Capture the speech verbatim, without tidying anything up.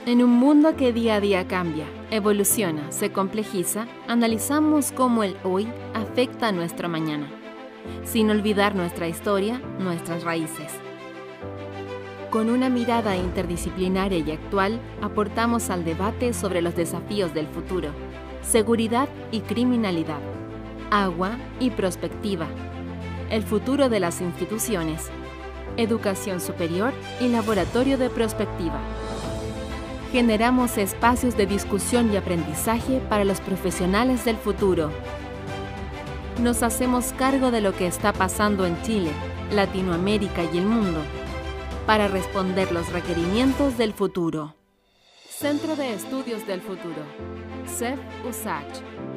En un mundo que día a día cambia, evoluciona, se complejiza, analizamos cómo el hoy afecta a nuestro mañana, sin olvidar nuestra historia, nuestras raíces. Con una mirada interdisciplinaria y actual, aportamos al debate sobre los desafíos del futuro, seguridad y criminalidad, agua y prospectiva, el futuro de las instituciones, educación superior y laboratorio de prospectiva. Generamos espacios de discusión y aprendizaje para los profesionales del futuro. Nos hacemos cargo de lo que está pasando en Chile, Latinoamérica y el mundo, para responder los requerimientos del futuro. Centro de Estudios del Futuro, C E F U S A C H.